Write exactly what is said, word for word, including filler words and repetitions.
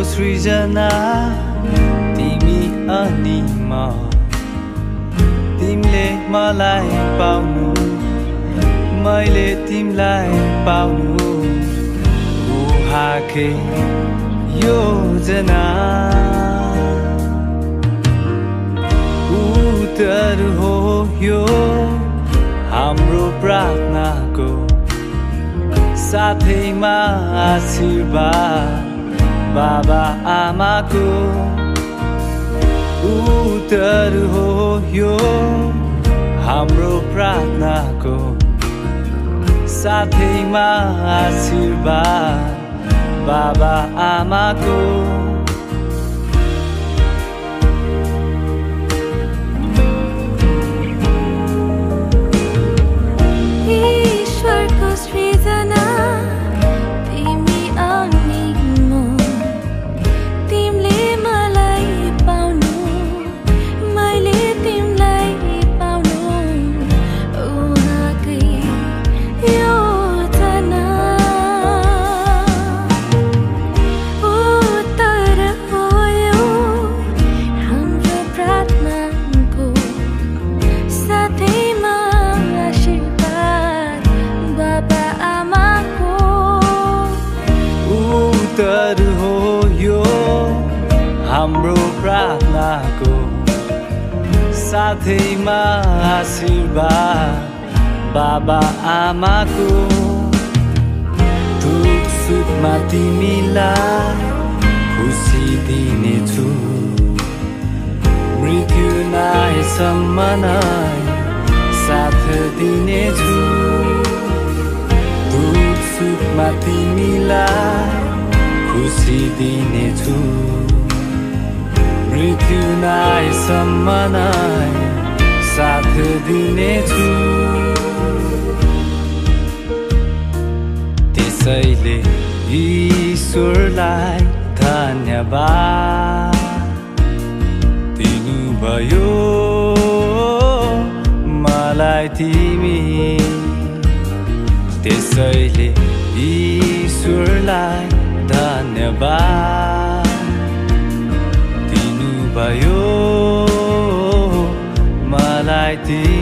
सृजना तिमी अनि म तिमीले मलाई पाउनु मैले तिमीलाई पाउनु उहाँकै योजना उत्तर हो यो हाम्रो प्रार्थनाको साथैमा आशीर्वाद बाबा आमाको उत्तर हो यो हाम्रो प्रार्थनाको साथैमा आशीर्वाद बाबा आमाको ईश्वरको सृजना तिमी अनि म तिमीले मलाई पाउनु मैले तिमीलाई पाउनु उहाँकै योजना उत्तर हो यो हाम्रो प्रार्थनाको साथैमा आशीर्वाद बाबा आमाको उत्तर हो यो हाम्रो प्रार्थनाको साथैमा आशीर्वाद बाबा आमाको दुख सुखमा तिमीलाई खुसी दिनेछु मृत्यु नआएसम्म नै साथ दिनेछु दुख सुखमा तिमीलाई खुसी दिनेछु मृत्यु नआएसम्म नै साथ दिनेछु त्यसैले ईश्वरलाई धन्यवाद दिनुभयो मलाई तिमी त्यसैले ईश्वरलाई धन्यवाद दिनुभयो मलाई तिमी